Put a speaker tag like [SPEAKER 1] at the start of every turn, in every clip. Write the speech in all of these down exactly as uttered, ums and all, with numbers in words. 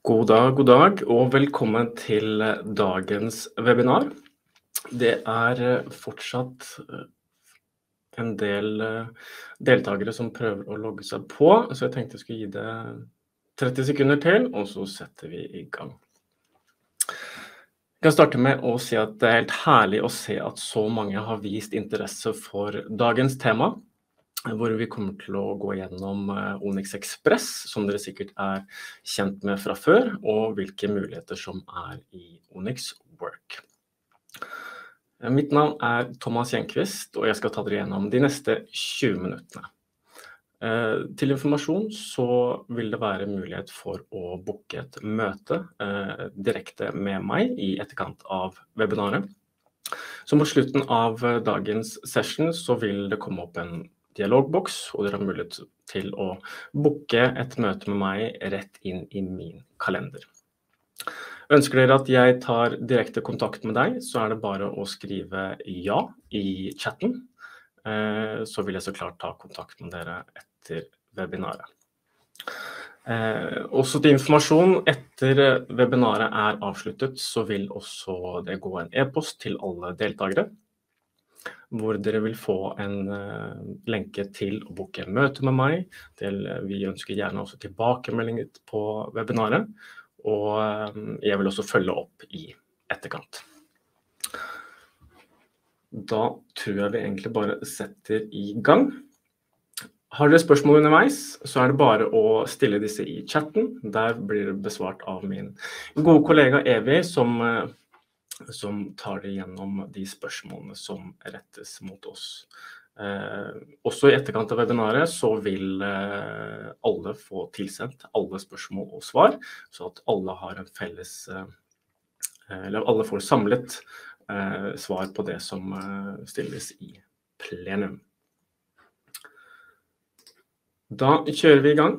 [SPEAKER 1] God dag, god dag, og velkommen til dagens webinar. Det er fortsatt en del deltakere som prøver å logge seg på, så jeg tenkte jeg skulle gi det tretti sekunder til, og så setter vi i gang. Jeg kan starte med å si at det er helt herlig å se at så mange har vist interesse for dagens tema, hvor vi kommer til å gå gjennom Onix Express, som dere sikkert er kjent med fra før, og hvilke muligheter som er i Onix Work. Mitt navn er Thomas Gjenkvist, og jeg skal ta dere gjennom de neste tjue minuttene. Til informasjon så vil det være mulighet for å booke et møte direkte med meg i etterkant av webinaret. Så mot slutten av dagens session så vil det komme opp en dialogboks, og dere har mulighet til å booke et møte med meg rett inn i min kalender. Ønsker dere at jeg tar direkte kontakt med deg, så er det bare å skrive ja i chatten. Så vil jeg så klart ta kontakt med dere etter webinaret. Også til informasjon, etter webinaret er avsluttet, så vil også det gå en e-post til alle deltakere, hvor dere vil få en lenke til å booke møte med meg. Vi ønsker gjerne også tilbakemeldinger på webinaret, og jeg vil også følge opp i etterkant. Da tror jeg vi egentlig bare setter i gang. Har dere spørsmål underveis, så er det bare å stille disse i chatten. Der blir det besvart av min gode kollega Evi, som som tar det gjennom de spørsmålene som rettes mot oss. Eh, også i etterkant av webinaret så vil eh, alle få tilsendt alle spørsmål og svar, så at alle har en felles, eh, eller alle får samlet eh, svar på det som eh, stilles i plenum. Da kjører vi i gang.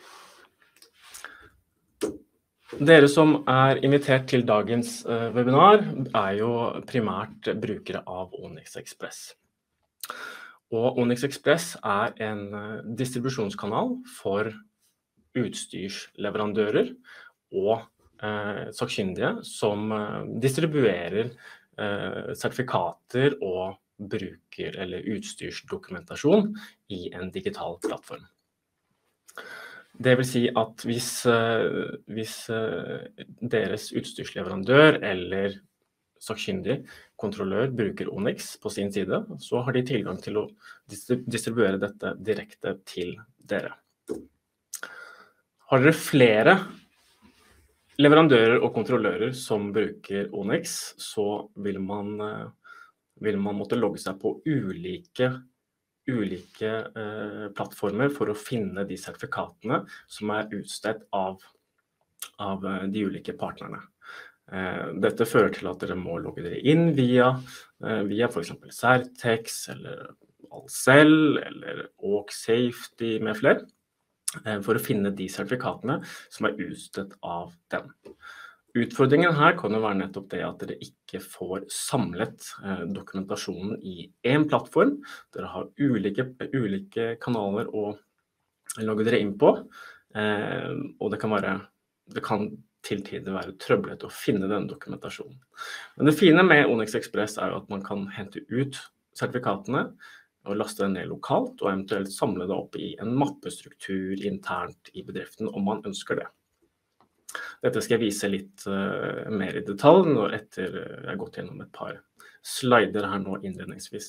[SPEAKER 1] Dere som er invitert til dagens uh, webinar er jo primært brukere av Onix Express. Og Onix Express er en uh, distribusjonskanal for utstyrsleverandører og uh, sakkyndige som uh, distribuerer uh, sertifikater og bruker- eller utstyrsdokumentasjon i en digital plattform. Det vil si at hvis, hvis deres utstyrsleverandør eller sakkyndig kontrollør bruker Onix på sin side, så har de tilgang til å distribuere dette direkte til dere. Har dere flere leverandører og kontrollører som bruker Onix, så vil man, vil man måtte logge seg på ulike ulike eh, plattformer for å finne de sertifikatene som er utstedt av, av de ulike partnerne. Eh, dette fører til at dere må logge dere inn via, eh, via for eksempel Certex, eller Alcell, eller Walk Safety med flere, eh, for å finne de sertifikatene som er utstedt av dem. Utfordringen her kan jo være nettopp det at dere ikke får samlet eh, dokumentasjonen i en plattform. Dere har ulike, ulike kanaler å logge dere inn på, eh, og det kan, være, det kan til tider være trøblete å finne den dokumentasjonen. Men det fine med Onix Express er jo at man kan hente ut sertifikatene og laste det ned lokalt, og eventuelt samle det opp i en mappestruktur internt i bedriften om man ønsker det. Dette skal jeg vise litt uh, mer i detalj når etter uh, jeg har gått gjennom et par slider her nå innledningsvis.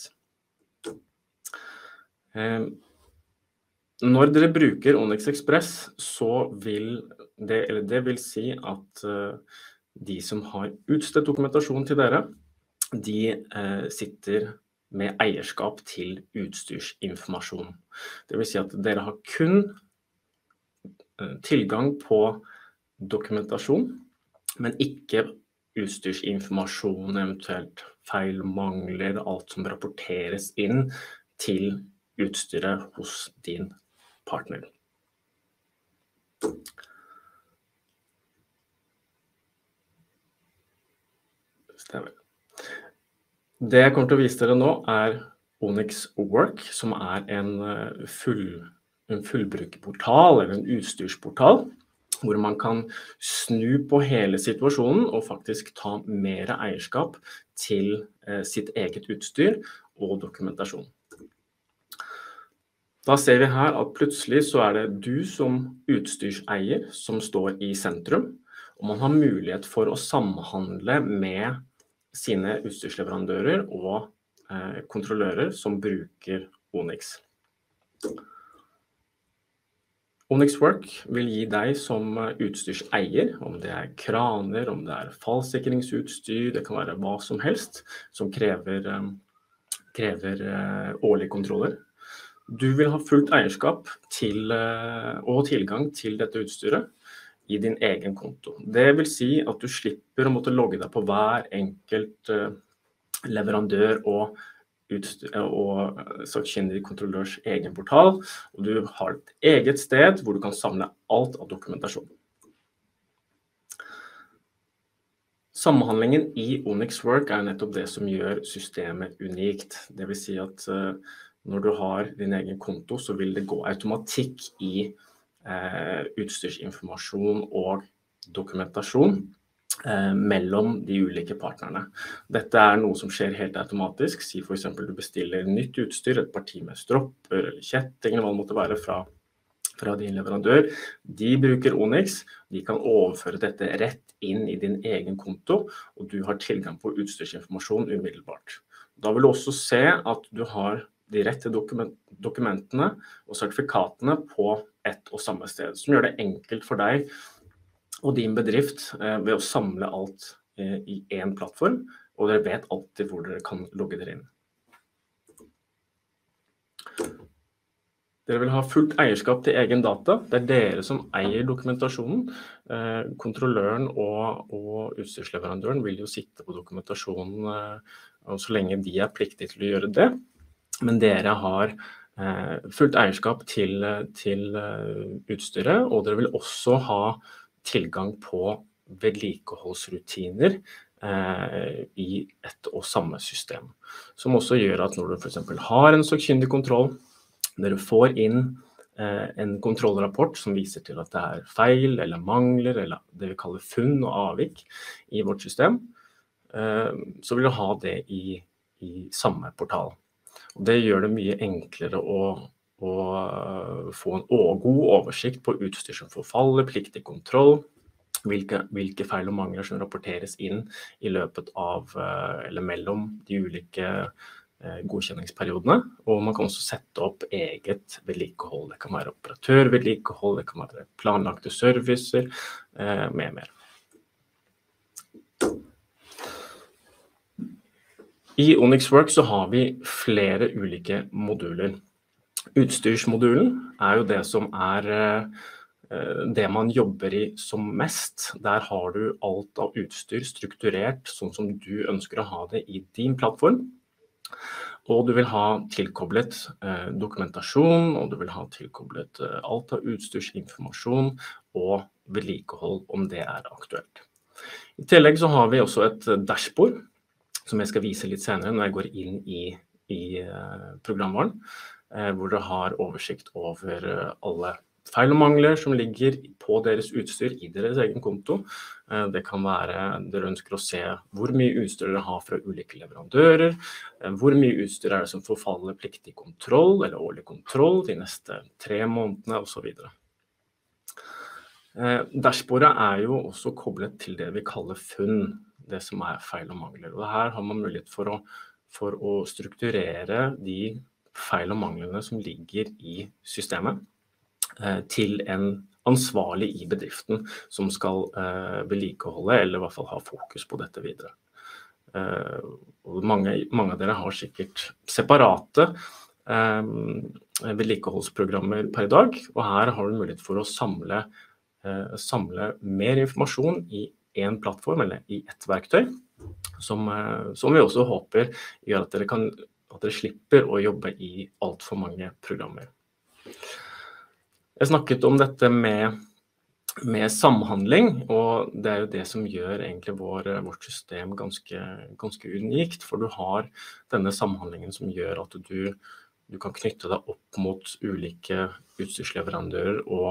[SPEAKER 1] Uh, når dere bruker Onix Express, så vil det, eller det vil si at uh, de som har utstedt dokumentasjon til dere, de uh, sitter med eierskap til utstyrsinformasjon. Det vil si at dere har kun uh, tilgang på dokumentasjon, men ikke utstyrsinformasjon, eventuelt feil, mangler, alt som rapporteres inn til utstyret hos din partner. Stemmer. Det jeg kommer til å vise dere nå er Onix Work, som er en, full, en fullbrukerportal, eller en utstyrsportal, hvor man kan snu på hele situasjonen og faktisk ta mer eierskap til eh, sitt eget utstyr og dokumentasjon. Da ser vi her at plutselig så er det du som utstyrseier som står i sentrum, og man har mulighet for å samhandle med sine utstyrsleverandører og eh, kontrollører som bruker Onix. Onix Work vil gi deg som utstyrseier, om det er kraner, om det er fallsikringsutstyr, det kan være hva som helst som krever, krever årlige kontroller. Du vil ha fullt eierskap til, og tilgang til dette utstyret i din egen konto. Det vil si at du slipper å måtte logge deg på hver enkelt leverandør og og sakkyndig kontrollørs egen portal, og du har et eget sted hvor du kan samle alt av dokumentasjon. Samhandlingen i Onix Work er nettopp det som gjør systemet unikt. Det vil si at uh, når du har din egen konto, så vil det gå automatikk i uh, utstyrsinformasjon og dokumentasjon mellom de ulike partnerne. Dette er noe som skjer helt automatisk. Si for eksempel du bestiller nytt utstyr, et parti med stropper eller kjetting, eller hva det måtte være fra, fra din leverandør. De bruker Onix, de kan overføre dette rett inn i din egen konto, og du har tilgang på utstyrsinformasjon umiddelbart. Da vil du også se at du har de rette dokument, dokumentene og sertifikatene på ett og samme sted, som gjør det enkelt for deg og din bedrift eh, ved å samle alt eh, i en plattform, og dere vet alltid hvor dere kan logge dere inn. Dere vil ha fullt eierskap til egen data. Det er dere som eier dokumentasjonen. Eh, kontrolløren og, og utstyrsleverandøren vil jo sitte på dokumentasjonen eh, så lenge de er pliktige til å gjøre det. Men dere har eh, fullt eierskap til, til uh, utstyret, og dere vil også ha tilgang på vedlikeholdsrutiner eh, i et og samme system. Som også gjør at når du for eksempel har en sakkyndig kontroll, dere får inn eh, en kontrollrapport som viser til at det er feil eller mangler, eller det vi kaller funn og avvik i vårt system, eh, så vil du ha det i, i samme portal. Og det gjør det mye enklere å og få en god oversikt på utstyr som forfaller, pliktig kontroll, hvilke, hvilke feil og mangler som rapporteres inn i løpet av eller mellom de ulike godkjenningsperiodene, og man kan også sette opp eget vedlikehold. Det kan være operatørvedlikehold, det kan være planlagte servicer, med mer. I Onix Work så har vi flere ulike moduler. Utstyrsmodulen er jo det som er eh, det man jobber i som mest. Der har du alt av utstyr strukturert sånn som du ønsker å ha det i din plattform. Og du vil ha tilkoblet eh, dokumentasjon, og du vil ha tilkoblet eh, alt av utstyrsinformasjon og vedlikehold om det er aktuelt. I tillegg så har vi også et dashbord, som jeg skal vise litt senere når jeg går inn i, i eh, programvaren, hvor du har oversikt over alle feil og mangler som ligger på deres utstyr i deres egen konto. Det kan være, dere ønsker å se hvor mye utstyr dere har fra ulike leverandører, hvor mye utstyr er det som forfaller pliktig kontroll eller årlig kontroll de neste tre månedene og så videre. Dashbordet er jo også koblet til det vi kaller funn, det som er feil og mangler. Og her har man mulighet for å, for å strukturere de feil og manglene som ligger i systemet eh, til en ansvarlig i bedriften som skal eh, vedlikeholde eller i hvert fall ha fokus på dette videre. Eh, og mange, mange av dere har sikkert separate eh, vedlikeholdsprogrammer per dag, og her har du mulighet for å samle, eh, samle mer informasjon i en plattform eller i et verktøy, som, eh, som vi også håper gjør at dere kan at dere slipper å jobbe i alt for mange programmer. Jeg snakket om dette med, med samhandling, og det er jo det som gjør egentlig vår, vårt system ganske, ganske unikt, for du har denne samhandlingen som gjør at du, du kan knytte deg opp mot ulike utstyrsleverandører og,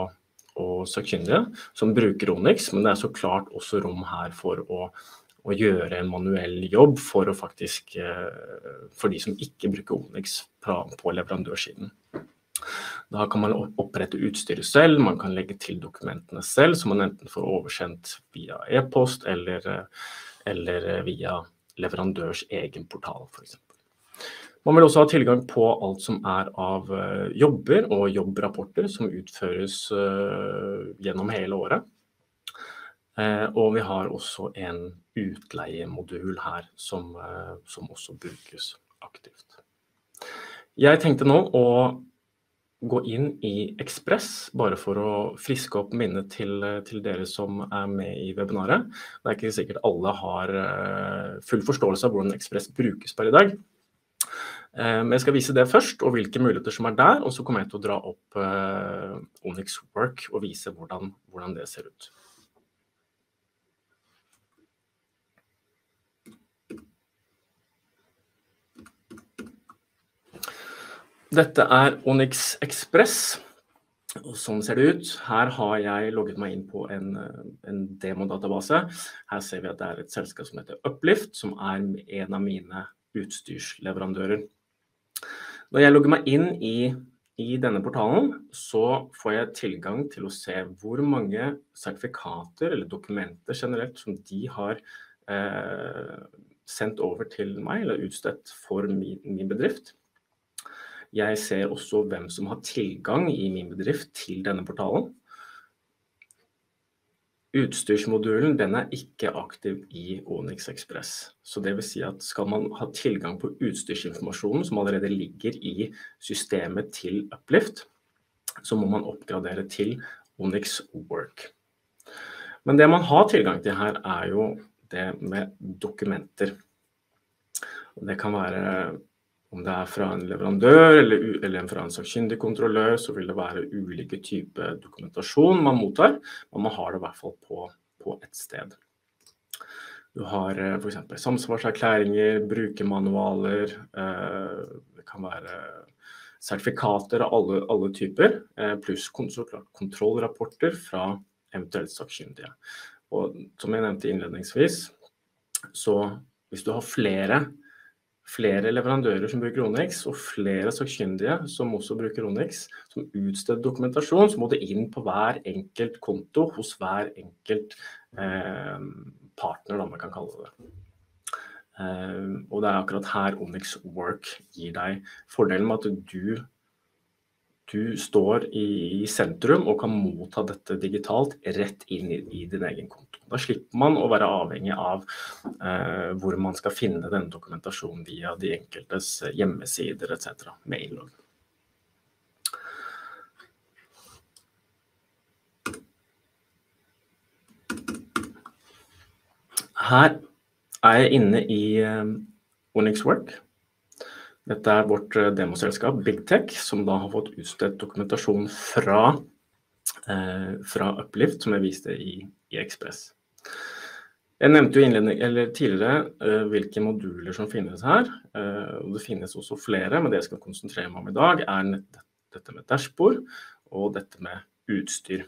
[SPEAKER 1] og sakkyndige som bruker Onix, men det er så klart også rom her for å, å gjøre en manuell jobb for å faktisk, for de som ikke bruker Onix på leverandørsiden. Da kan man opprette utstyret selv, man kan legge til dokumentene selv, som man enten får oversendt via e-post eller, eller via leverandørs egen portal, for eksempel. Man vil også ha tilgang på alt som er av jobber og jobbrapporter som utføres gjennom hele året. Og vi har også en utleiemodul her som, som også brukes aktivt. Jeg tenkte nå å gå inn i Ekspress, bare for å friske opp minnet til, til dere som er med i webinaret. Det er ikke sikkert alle har full forståelse av hvordan Ekspress brukes per i dag. Men jeg skal vise det først, og hvilke muligheter som er der, og så kommer jeg til å dra opp uh, Onix Work og vise hvordan, hvordan det ser ut. Dette er Onix Express, og sånn ser det ut. Her har jeg logget meg inn på en, en demodatabase. Her ser vi at det er et selskap som heter Uplift, som er en av mine utstyrsleverandører. Når jeg logger meg inn i, i denne portalen, så får jeg tilgang til å se hvor mange sertifikater eller dokumenter generelt som de har eh, sendt over til meg, eller utstedt for min, min bedrift. Jeg ser også hvem som har tilgang i min bedrift til denne portalen. Utstyrsmodulen, den er ikke aktiv i Onix Express. Så det vil si at skal man ha tilgang på utstyrsinformasjonen som allerede ligger i systemet til Uplift, så må man oppgradere til Onix Work. Men det man har tilgang til her er jo det med dokumenter. Det kan være, om det er fra en leverandør eller, eller fra en sakkyndig kontrollør, så vil det være ulike typer dokumentasjon man mottar, men man har det i hvert fall på, på et sted. Du har for eksempel samsvarserklæringer, brukermanualer, eh, det kan være sertifikater av alle, alle typer, eh, pluss kontrollrapporter fra eventuelt sakkyndige. Og som jeg nevnte innledningsvis, så hvis du har flere flere leverandører som bruker Onix, og flere sakkyndige som også bruker Onix, som utsteder dokumentasjon, så må det inn på hver enkelt konto hos hver enkelt eh, partner, da man kan kalle det. Eh, og det er akkurat her Onix Work gir deg fordelen med at du, du står i, i sentrum og kan motta dette digitalt rett inn i, i din egen konto. Da slipper man å være avhengig av eh, hvor man skal finne denne dokumentasjonen via de enkeltes hjemmesider, et cetera med innlogg. Her er jeg inne i eh, Onix Work. Dette er vårt demoselskap BigTech, som da har fått utstedt dokumentasjon fra, eh, fra Uplift, som jeg viste i, i Ekspress. Jeg nevnte jo innledning, eller tidligere uh, hvilke moduler som finnes her, uh, og det finnes også flere, men det jeg skal konsentrere meg om i dag er dette med dashbord og dette med utstyr.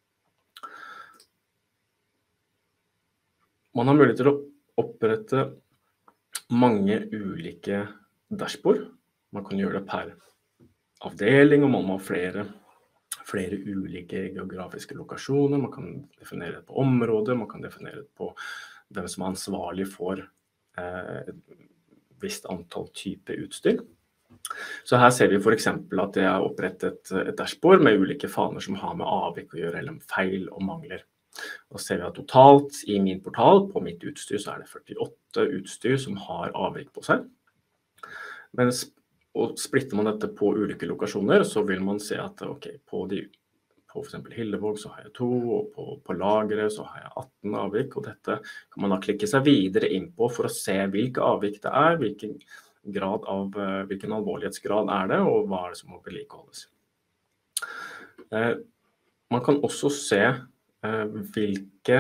[SPEAKER 1] Man har mulighet til å opprette mange ulike dashbord. Man kan gjøre det per avdeling, og man må ha flere flere ulike geografiske lokasjoner, man kan definere det på områder, man kan definere det på hvem som er ansvarlig for eh, et visst antall type utstyr. Så her ser vi for eksempel at jeg har opprettet et dashbord med ulike faner som har med avvik å gjøre, eller feil og mangler. Da ser vi at totalt i min portal, på mitt utstyr, så er det førtiåtte utstyr som har avvik på seg. Mens Og splitter man dette på ulike lokasjoner, så vil man se at okay, på, de, på for eksempel Hillevåg så har jeg to, og på, på lageret så har jeg atten avvik, og dette kan man da klikke seg videre inn på for å se hvilke avvik det er, hvilken, grad av, hvilken alvorlighetsgrad er det, og hva er det som må vedlikeholdes. Eh, man kan også se eh, hvilke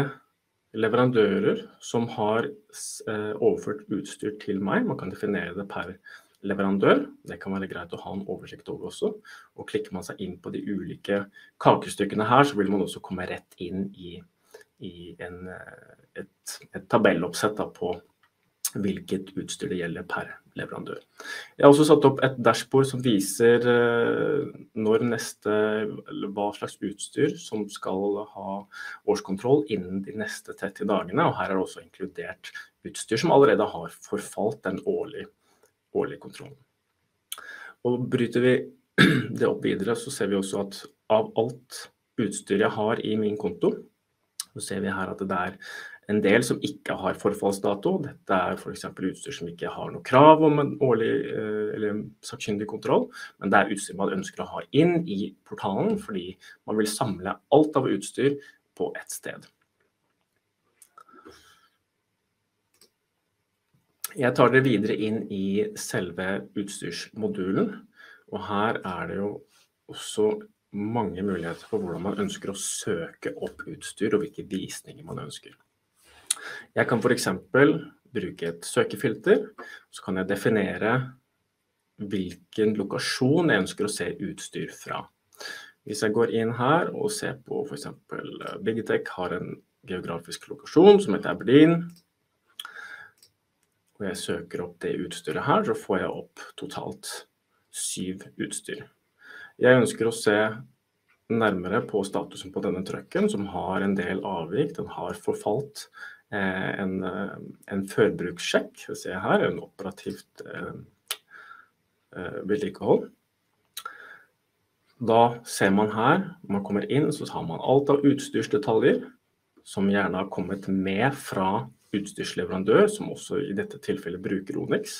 [SPEAKER 1] leverandører som har eh, overført utstyr til meg. Man kan definere det per leverandør. Det kan være greit å ha en oversikt over også. Og klikker man seg inn på de ulike kakestykkene her, så vil man også komme rett inn i, i en, et, et tabelloppsett da, på hvilket utstyr det gjelder per leverandør. Jeg har også satt opp et dashbord som viser når neste, hva slags utstyr som skal ha årskontroll innen de neste tretti dagene, og her er det også inkludert utstyr som allerede har forfalt den årlige, årlige kontrollen. Og bryter vi det opp videre, så ser vi også at av alt utstyr jeg har i min konto, så ser vi her at det er en del som ikke har forfallsdato. Dette er for eksempel utstyr som ikke har noe krav om en årlig eller sakkyndig kontroll, men det er utstyr man ønsker å ha inn i portalen, fordi man vil samle alt av utstyr på ett sted. Jeg tar det videre inn i selve utstyrsmodulen, og her er det jo også mange muligheter for hvordan man ønsker å søke opp utstyr og hvilke visninger man ønsker. Jeg kan for eksempel bruke et søkefilter, så kan jeg definere hvilken lokasjon jeg ønsker å se utstyr fra. Hvis jeg går inn her og ser på for eksempel Bigtech har en geografisk lokasjon som heter Aberdeen, og jeg søker opp det utstyret her, så får jeg opp totalt syv utstyr. Jeg ønsker å se nærmere på statusen på denne trucken, som har en del avvik. Den har forfalt en, en førbrukssjekk, jeg ser her, en operativt eh, vedlikehold. Da ser man her, når man kommer inn, så har man alt av utstyrsdetaljer, som gjerne har kommet med fra utstyrsleverandør, som også i dette tilfellet bruker Onix.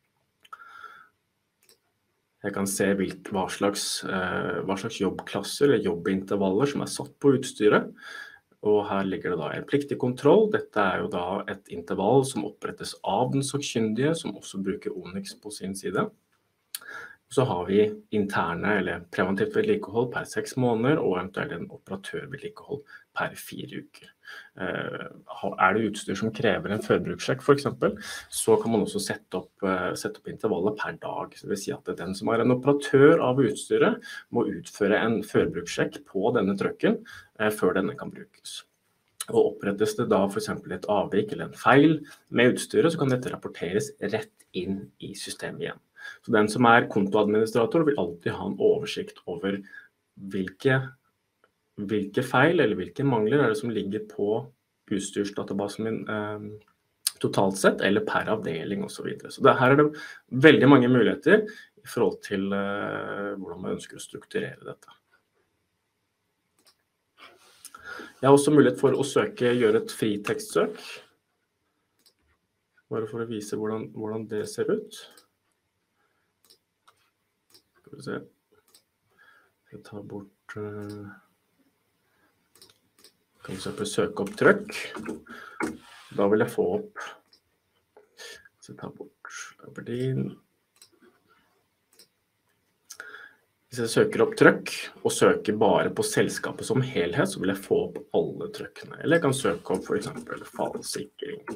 [SPEAKER 1] Jeg kan se hvilke, hva, slags, eh, hva slags jobbklasser eller jobbintervaller som er satt på utstyret. Og her ligger det da en pliktig kontroll. Dette er jo da et intervall som opprettes av den sakkyndige, som også bruker Onix på sin side. Så har vi interne eller preventivt vedlikehold per seks måneder, og eventuelt en operatørvedlikehold per fire uker. Er det utstyr som krever en førbrukssjekk for eksempel, så kan man også sette opp, sette opp intervallet per dag. Det vil si at den som er en operatør av utstyret må utføre en førbrukssjekk på denne trucken før denne kan brukes. Og opprettes det da for eksempel et avvik eller en feil med utstyret, så kan dette rapporteres rett inn i systemet igjen. Så den som er kontoadministrator vil alltid ha en oversikt over hvilke, hvilke feil eller hvilke mangler er det som ligger på utstyrsdatabasen min eh, totalt sett, eller per avdeling og så videre. Så det, her er det veldig mange muligheter i forhold til eh, hvordan man ønsker å strukturere dette. Jeg har også mulighet for å søke, gjøre et fritekstsøk, bare for å vise hvordan, hvordan det ser ut. Skal vi se. Jeg tar bort, uh, kan vi søke opp trykk. Da vil jeg få opp, så jeg tar bort Aberdeen. Hvis jeg søker opp trykk, og søker bare på selskapet som helhet, så vil jeg få opp alle trykkene. Eller jeg kan søke opp for eksempel fallsikring.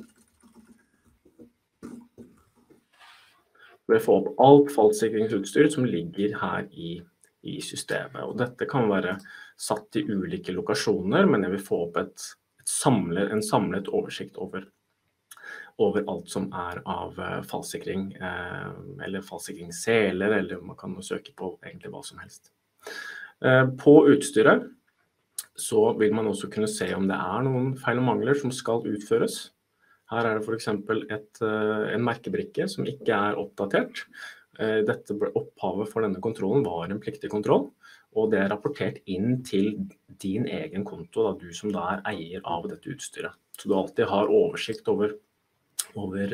[SPEAKER 1] Så jeg får opp alt fallsikringsutstyr som ligger her i, i systemet. Og dette kan være satt i ulike lokasjoner, men jeg vil få opp et, et samlet, en samlet oversikt over, over alt som er av fallsikring, eh, eller fallsikringsseler, eller man kan søke på egentlig hva som helst. Eh, på utstyret så vil man også kunne se om det er noen feil og mangler som skal utføres. Her er det for eksempel et, en merkebrikke som ikke er oppdatert. Dette opphavet for denne kontrollen var en pliktig kontroll, og det er rapportert inn til din egen konto, da, du som da er eier av dette utstyret. Så du alltid har oversikt over, over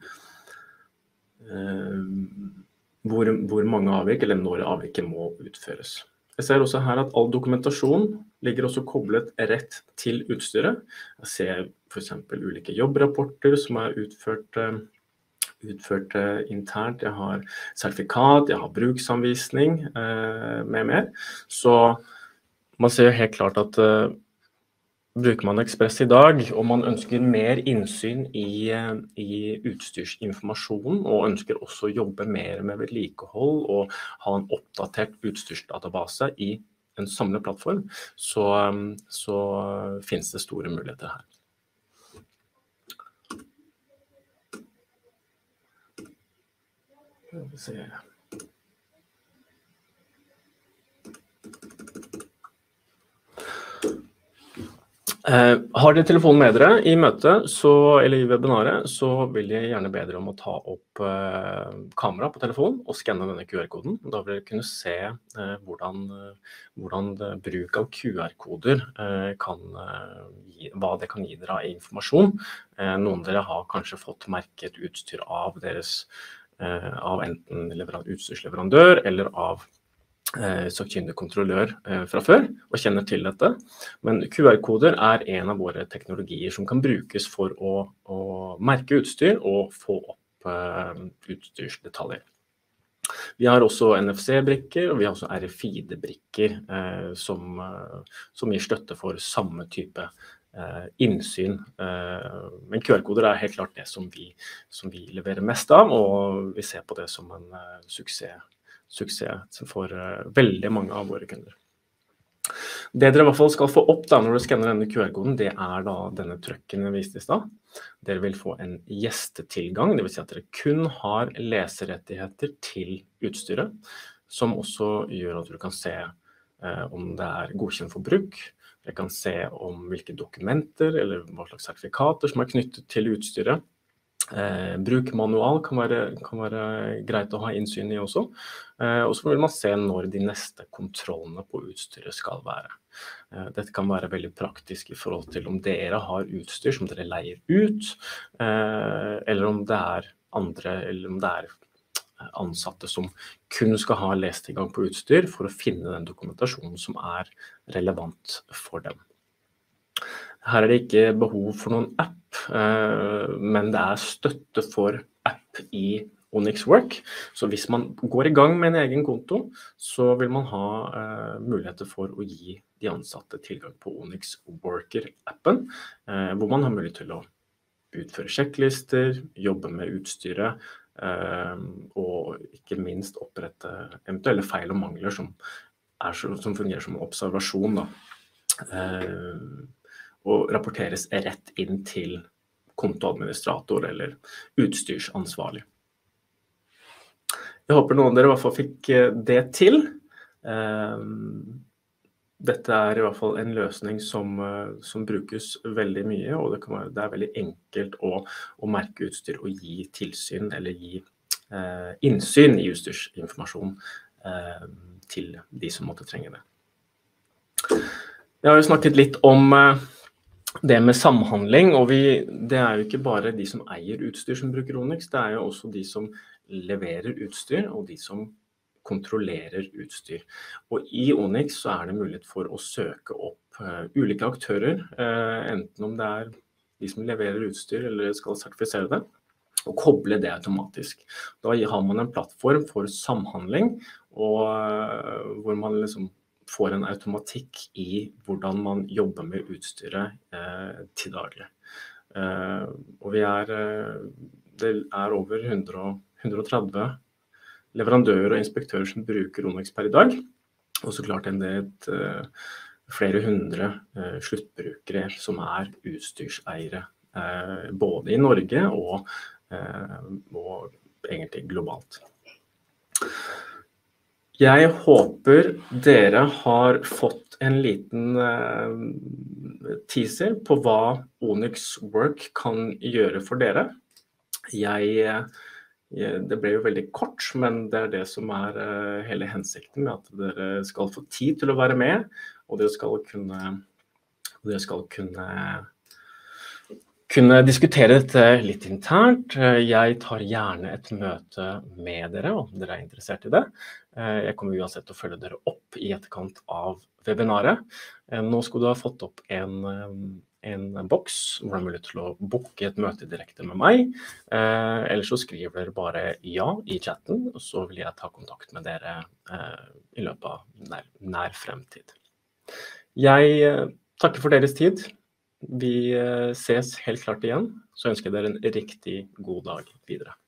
[SPEAKER 1] eh, hvor, hvor mange avvik, eller når avviket må utføres. Jeg ser også her at all dokumentasjon ligger også koblet rett til utstyret. Jeg ser for eksempel ulike jobbrapporter som er utført, utført internt. Jeg har sertifikat, jeg har bruksanvisning med mer. Så man ser helt klart at Bruker man Ekspress I dag, og man ønsker mer innsyn i, i utstyrsinformasjonen, og ønsker også å jobbe mer med vedlikehold og ha en oppdatert utstyrsdatabase I en samlet plattform, så, så finnes det store muligheter her. Skal vi se. Uh, har dere telefonen med dere I møtet, så, eller I webinaret, så vil jeg gjerne be dere om å ta opp uh, kamera på telefonen og skanne denne Q R-koden. Da vil dere kunne se uh, hvordan, uh, hvordan bruk av Q R-koder uh, kan uh, gi, hva det kan gi dere av informasjon. Uh, noen av dere har kanskje fått merket utstyr av deres, uh, av enten leveran- utstyrsleverandør eller av Eh, sakkyndig kontrollør eh, fra før, og kjenner til dette. Men Q R-koder er en av våre teknologier som kan brukes for å, å merke utstyr og få opp eh, utstyrsdetaljer. Vi har også N F C-brikker, og vi har også R F I D-brikker eh, som, eh, som gir støtte for samme type eh, innsyn. Eh, men Q R-koder er helt klart det som vi, som vi leverer mest av, og vi ser på det som en eh, suksess. suksess for uh, veldig mange av våre kunder. Det dere I hvert fall skal få opp da, når dere skanner denne Q R-koden, det er da denne trøkken jeg viste I sted. Dere vil få en gjestetilgang, det vil si at dere kun har leserettigheter til utstyret, som også gjør at dere kan se uh, om det er godkjent for bruk. Dere kan se om hvilke dokumenter eller hva slags sertifikater som er knyttet til utstyret. Eh, brukmanual kan være, kan være greit å ha innsyn I også, eh, og så vil man se når de neste kontrollene på utstyret skal være. Eh, dette kan være veldig praktisk I forhold til om dere har utstyr som dere leier ut, eh, eller om det er andre, eller om det er ansatte som kun skal ha lesetilgang på utstyr for å finne den dokumentasjonen som er relevant for dem. Her er det ikke behov for noen app, men det er støtte for app I Onix Work. Så hvis man går I gang med en egen konto, så vil man ha muligheter for å gi de ansatte tilgang på Onix Worker-appen, hvor man har mulighet til å utføre sjekklister, jobbe med utstyret, og ikke minst opprette eventuelle feil og mangler som, er, som fungerer som observasjon da. Og rapporteres rett inn til kontoadministrator eller utstyrsansvarlig. Jeg håper noen av dere I hvert fall fikk det til. Dette er I hvert fall en løsning som, som brukes veldig mye, og det, kan være, det er veldig enkelt å, å merke utstyr og gi tilsyn eller gi eh, innsyn I utstyrsinformasjon eh, til de som måtte trenge det. Jeg har jo snakket litt om eh, det med samhandling, og vi, det er jo ikke bare de som eier utstyr som bruker Onix, det er jo også de som leverer utstyr, og de som kontrollerer utstyr. Og I Onix så er det mulighet for å søke opp uh, ulike aktører, uh, enten om det er de som leverer utstyr eller skal sertifisere det, og koble det automatisk. Da har man en plattform for samhandling, og uh, hvor man liksom får en automatikk I hvordan man jobber med utstyret eh, til daglig. Eh, og vi er, eh, det er over hundre og tretti leverandører og inspektører som bruker Onix per I dag, og så klart en del eh, flere hundre eh, sluttbrukere som er utstyrseiere, eh, både I Norge og, eh, og egentlig globalt. Jeg håper dere har fått en liten uh, teaser på hva Onix Work kan gjøre for dere. Jeg, jeg, det ble jo veldig kort, men det er det som er uh, hele hensikten med at dere skal få tid til å være med, og dere skal kunne, dere skal kunne kunne diskutere dette litt internt. Jeg tar gjerne et møte med dere, om dere er interessert I det. Jeg kommer uansett til å følge dere opp I etterkant av webinaret. Nå skal du ha fått opp en, en boks hvor det er mulig til å booke et møte direkte med meg. Eller så skriver dere bare ja I chatten, og så vil jeg ta kontakt med dere I løpet av nær, nær fremtid. Jeg takker for deres tid. Vi ses helt klart igjen, så ønsker jeg dere en riktig god dag videre.